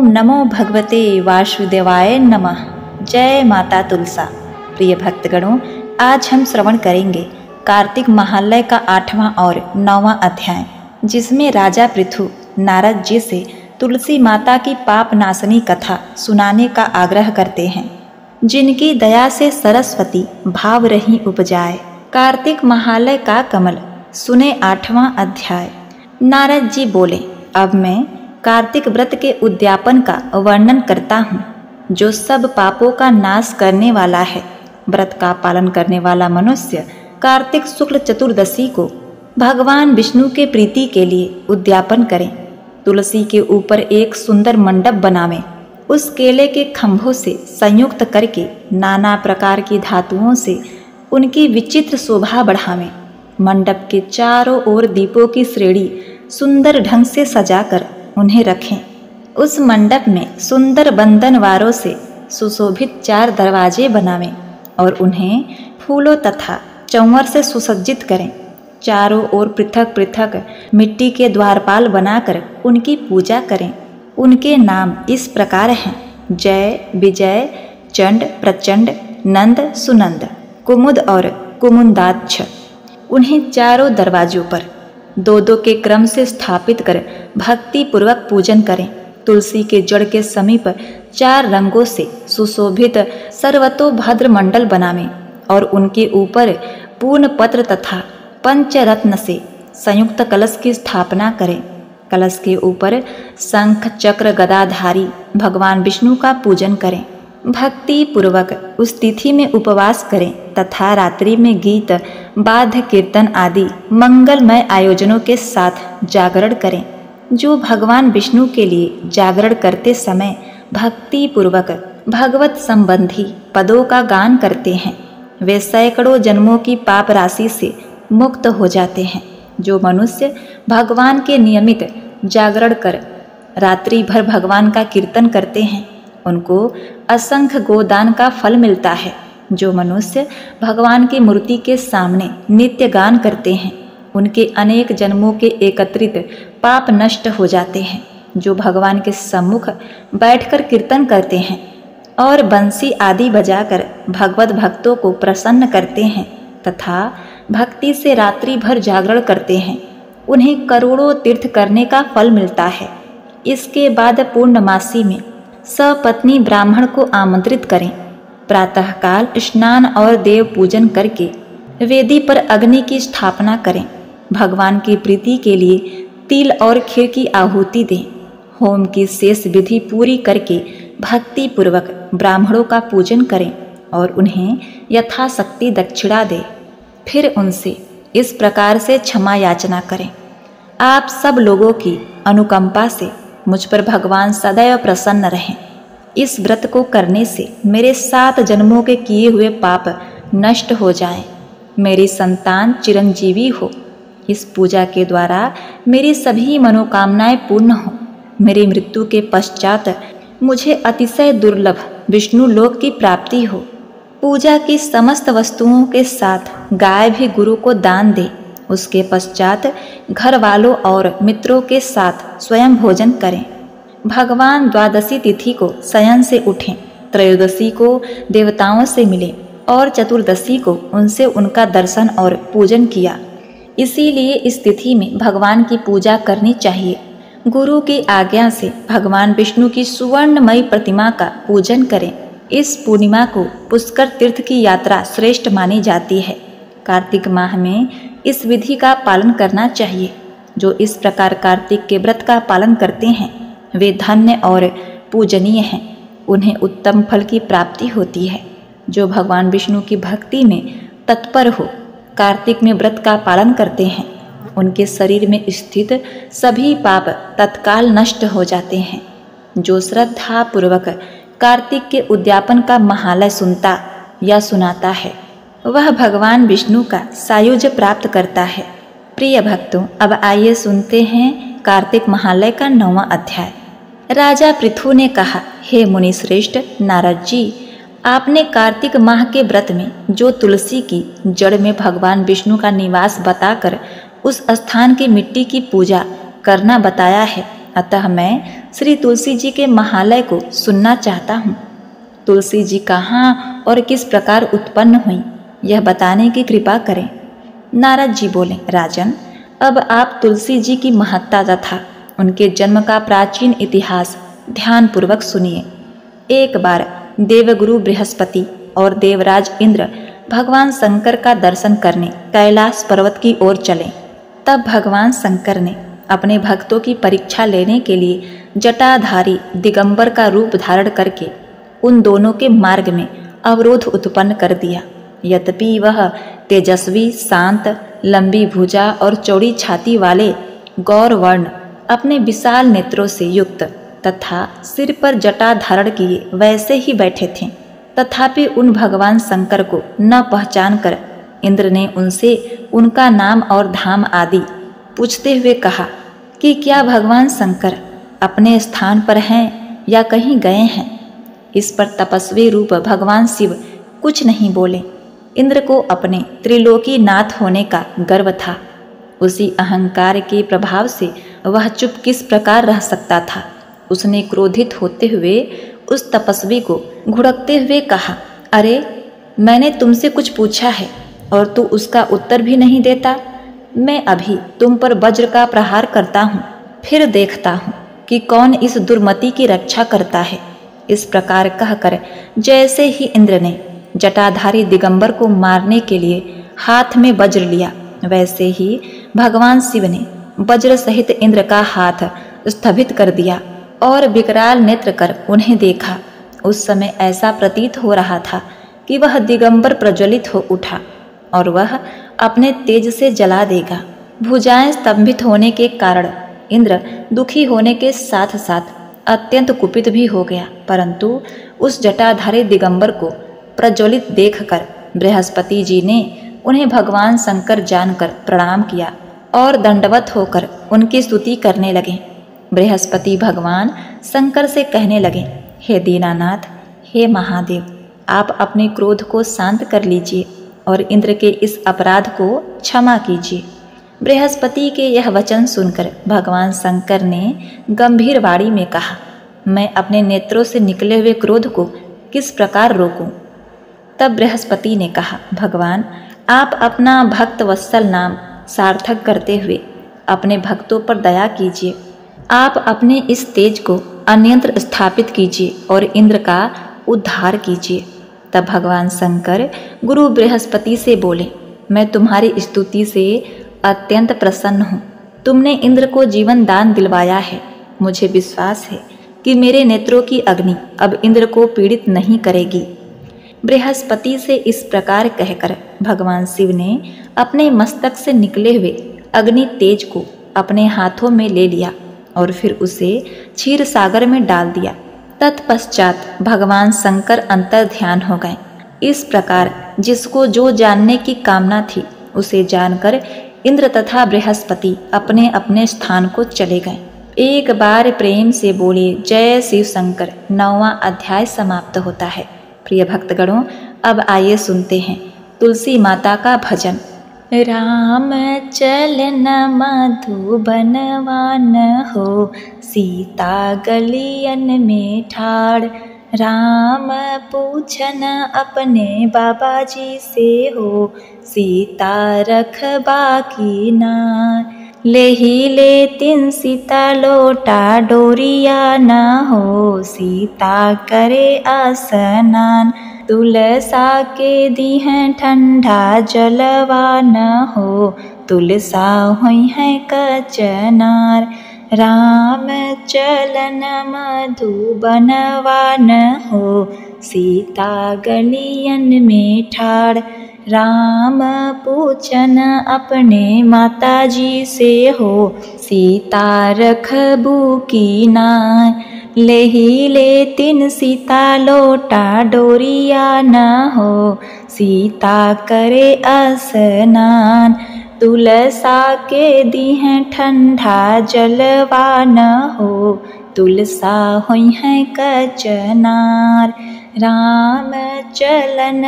ओम नमो भगवते वासुदेवाय नमः। जय माता तुलसा। प्रिय भक्तगणों, आज हम श्रवण करेंगे कार्तिक महालय का 8वां और 9वां अध्याय, जिसमें राजा पृथु नारद जी से तुलसी माता की पाप नाशनी कथा सुनाने का आग्रह करते हैं, जिनकी दया से सरस्वती भाव रही उपजाए। कार्तिक महालय का कमल सुने 8वां अध्याय। नारद जी बोले, अब मैं कार्तिक व्रत के उद्यापन का वर्णन करता हूँ, जो सब पापों का नाश करने वाला है। व्रत का पालन करने वाला मनुष्य कार्तिक शुक्ल चतुर्दशी को भगवान विष्णु के प्रीति के लिए उद्यापन करें। तुलसी के ऊपर एक सुंदर मंडप बनावें। उस केले के खंभों से संयुक्त करके नाना प्रकार की धातुओं से उनकी विचित्र शोभा बढ़ावें। मंडप के चारों ओर दीपों की श्रेणी सुंदर ढंग से सजाकर उन्हें रखें। उस मंडप में सुंदर बंधनवारों से सुशोभित 4 दरवाजे बनावें और उन्हें फूलों तथा चंवर से सुसज्जित करें। चारों ओर पृथक पृथक मिट्टी के द्वारपाल बनाकर उनकी पूजा करें। उनके नाम इस प्रकार हैं: जय, विजय, चंड, प्रचंड, नंद, सुनंद, कुमुद और कुमुदाक्ष। उन्हें चारों दरवाजों पर 2-2 के क्रम से स्थापित कर भक्ति पूर्वक पूजन करें। तुलसी के जड़ के समीप 4 रंगों से सुशोभित सर्वतोभद्र मंडल बनावें और उनके ऊपर पूर्ण पत्र तथा पंचरत्न से संयुक्त कलश की स्थापना करें। कलश के ऊपर शंख चक्र गदाधारी भगवान विष्णु का पूजन करें। भक्ति पूर्वक उस तिथि में उपवास करें तथा रात्रि में गीत, वाद्य, कीर्तन आदि मंगलमय आयोजनों के साथ जागरण करें। जो भगवान विष्णु के लिए जागरण करते समय भक्ति पूर्वक भगवत संबंधी पदों का गान करते हैं, वे सैकड़ों जन्मों की पाप राशि से मुक्त हो जाते हैं। जो मनुष्य भगवान के नियमित जागरण कर रात्रि भर भगवान का कीर्तन करते हैं, उनको असंख्य गोदान का फल मिलता है। जो मनुष्य भगवान की मूर्ति के सामने नित्य गान करते हैं, उनके अनेक जन्मों के एकत्रित पाप नष्ट हो जाते हैं। जो भगवान के सम्मुख बैठकर कीर्तन करते हैं और बंसी आदि बजाकर भगवत भक्तों को प्रसन्न करते हैं तथा भक्ति से रात्रि भर जागरण करते हैं, उन्हें करोड़ों तीर्थ करने का फल मिलता है। इसके बाद पूर्णमासी में सपत्नी ब्राह्मण को आमंत्रित करें। प्रातःकाल स्नान और देव पूजन करके वेदी पर अग्नि की स्थापना करें। भगवान की प्रीति के लिए तिल और खीर की आहुति दें। होम की शेष विधि पूरी करके भक्ति पूर्वक ब्राह्मणों का पूजन करें और उन्हें यथाशक्ति दक्षिणा दें। फिर उनसे इस प्रकार से क्षमा याचना करें: आप सब लोगों की अनुकंपा से मुझ पर भगवान सदैव प्रसन्न रहें। इस व्रत को करने से मेरे 7 जन्मों के किए हुए पाप नष्ट हो जाएं। मेरी संतान चिरंजीवी हो। इस पूजा के द्वारा मेरी सभी मनोकामनाएं पूर्ण हो। मेरी मृत्यु के पश्चात मुझे अतिशय दुर्लभ विष्णु लोक की प्राप्ति हो। पूजा की समस्त वस्तुओं के साथ गाय भी गुरु को दान दे। उसके पश्चात घर वालों और मित्रों के साथ स्वयं भोजन करें। भगवान द्वादशी तिथि को शयन से उठें, त्रयोदशी को देवताओं से मिले और चतुर्दशी को उनसे उनका दर्शन और पूजन किया। इसीलिए इस तिथि में भगवान की पूजा करनी चाहिए। गुरु की आज्ञा से भगवान विष्णु की सुवर्णमयी प्रतिमा का पूजन करें। इस पूर्णिमा को पुष्कर तीर्थ की यात्रा श्रेष्ठ मानी जाती है। कार्तिक माह में इस विधि का पालन करना चाहिए। जो इस प्रकार कार्तिक के व्रत का पालन करते हैं, वे धन्य और पूजनीय हैं। उन्हें उत्तम फल की प्राप्ति होती है। जो भगवान विष्णु की भक्ति में तत्पर हो, कार्तिक में व्रत का पालन करते हैं, उनके शरीर में स्थित सभी पाप तत्काल नष्ट हो जाते हैं। जो श्रद्धा पूर्वक कार्तिक के उद्यापन का महालय सुनता या सुनाता है, वह भगवान विष्णु का सायुज्य प्राप्त करता है। प्रिय भक्तों, अब आइए सुनते हैं कार्तिक महालय का 9वां अध्याय। राजा पृथु ने कहा, हे मुनि श्रेष्ठ नारद जी, आपने कार्तिक माह के व्रत में जो तुलसी की जड़ में भगवान विष्णु का निवास बताकर उस स्थान की मिट्टी की पूजा करना बताया है, अतः मैं श्री तुलसी जी के महालय को सुनना चाहता हूँ। तुलसी जी कहाँ और किस प्रकार उत्पन्न हुई, यह बताने की कृपा करें। नारद जी बोले, राजन, अब आप तुलसी जी की महत्ता तथा उनके जन्म का प्राचीन इतिहास ध्यानपूर्वक सुनिए। एक बार देवगुरु बृहस्पति और देवराज इंद्र भगवान शंकर का दर्शन करने कैलाश पर्वत की ओर चले। तब भगवान शंकर ने अपने भक्तों की परीक्षा लेने के लिए जटाधारी दिगंबर का रूप धारण करके उन दोनों के मार्ग में अवरोध उत्पन्न कर दिया। यद्यपि वह तेजस्वी, शांत, लंबी भुजा और चौड़ी छाती वाले गौरवर्ण अपने विशाल नेत्रों से युक्त तथा सिर पर जटा धारण किए वैसे ही बैठे थे। तथापि उन भगवान शंकर को न पहचान कर इंद्र ने उनसे उनका नाम और धाम आदि पूछते हुए कहा कि क्या भगवान शंकर अपने स्थान पर हैं या कहीं गए हैं। इस पर तपस्वी रूप भगवान शिव कुछ नहीं बोले। इंद्र को अपने त्रिलोकी नाथ होने का गर्व था। उसी अहंकार के प्रभाव से वह चुप किस प्रकार रह सकता था। उसने क्रोधित होते हुए उस तपस्वी को घुड़कते हुए कहा, अरे, मैंने तुमसे कुछ पूछा है और तू उसका उत्तर भी नहीं देता। मैं अभी तुम पर वज्र का प्रहार करता हूँ, फिर देखता हूँ कि कौन इस दुर्मति की रक्षा करता है। इस प्रकार कहकर जैसे ही इंद्र ने जटाधारी दिगंबर को मारने के लिए हाथ में वज्र लिया, वैसे ही भगवान शिव ने वज्र सहित इंद्र का हाथ स्थगित कर दिया और विकराल नेत्र कर उन्हें देखा। उस समय ऐसा प्रतीत हो रहा था कि वह दिगंबर प्रज्वलित हो उठा और वह अपने तेज से जला देगा। भुजाएं स्तंभित होने के कारण इंद्र दुखी होने के साथ साथ अत्यंत कुपित भी हो गया, परंतु उस जटाधारी दिगंबर को प्रज्वलित देखकर बृहस्पति जी ने उन्हें भगवान शंकर जानकर प्रणाम किया और दंडवत होकर उनकी स्तुति करने लगे। बृहस्पति भगवान शंकर से कहने लगे, हे दीनानाथ, हे महादेव, आप अपने क्रोध को शांत कर लीजिए और इंद्र के इस अपराध को क्षमा कीजिए। बृहस्पति के यह वचन सुनकर भगवान शंकर ने गंभीर वाणी में कहा, मैं अपने नेत्रों से निकले हुए क्रोध को किस प्रकार रोकूं। तब बृहस्पति ने कहा, भगवान, आप अपना भक्त वत्सल नाम सार्थक करते हुए अपने भक्तों पर दया कीजिए। आप अपने इस तेज को अन्यंत्र स्थापित कीजिए और इंद्र का उद्धार कीजिए। तब भगवान शंकर गुरु बृहस्पति से बोले, मैं तुम्हारी स्तुति से अत्यंत प्रसन्न हूँ। तुमने इंद्र को जीवन दान दिलवाया है। मुझे विश्वास है कि मेरे नेत्रों की अग्नि अब इंद्र को पीड़ित नहीं करेगी। बृहस्पति से इस प्रकार कहकर भगवान शिव ने अपने मस्तक से निकले हुए अग्नि तेज को अपने हाथों में ले लिया और फिर उसे क्षीर सागर में डाल दिया। तत्पश्चात भगवान शंकर अंतर ध्यान हो गए। इस प्रकार जिसको जो जानने की कामना थी उसे जानकर इंद्र तथा बृहस्पति अपने अपने स्थान को चले गए। एक बार प्रेम से बोले जय शिव शंकर। 9वां अध्याय समाप्त होता है। प्रिय भक्तगणों, अब आइए सुनते हैं तुलसी माता का भजन। राम चलन मधुबनवान हो, सीता गलियन में ठाड़। राम पूछन अपने बाबा जी से हो, सीता रखबा की नार। लेही लेतिन सीता लोटा डोरिया न हो, सीता करे आसनान। तुलसा के दी हैं ठंडा जलवा न हो, तुलसा हुई है कचनार। राम चलन मधुबनवान हो, सीता गलियन में ठाड़। राम पूछन अपने माता जी से हो, सीता रखबू की नार। लेही लेतिन सीता लोटा डोरिया न हो, सीता करे स्नान। तुलसा के दी हैं ठंडा जलवा न हो, तुलसा हुई है कचनार। राम चलन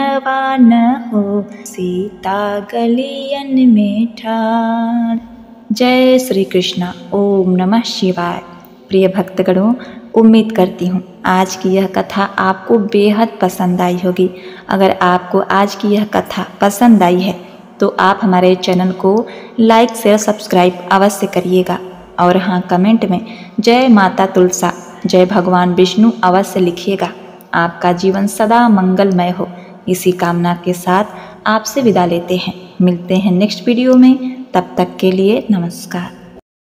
मधुबनवान हो, सीता गलियन में ठाड़। जय श्री कृष्णा। ओम नमः शिवाय। प्रिय भक्तगणों, उम्मीद करती हूँ आज की यह कथा आपको बेहद पसंद आई होगी। अगर आपको आज की यह कथा पसंद आई है तो आप हमारे चैनल को लाइक शेयर सब्सक्राइब अवश्य करिएगा। और हाँ, कमेंट में जय माता तुलसा, जय भगवान विष्णु अवश्य लिखिएगा। आपका जीवन सदा मंगलमय हो, इसी कामना के साथ आपसे विदा लेते हैं। मिलते हैं नेक्स्ट वीडियो में, तब तक के लिए नमस्कार।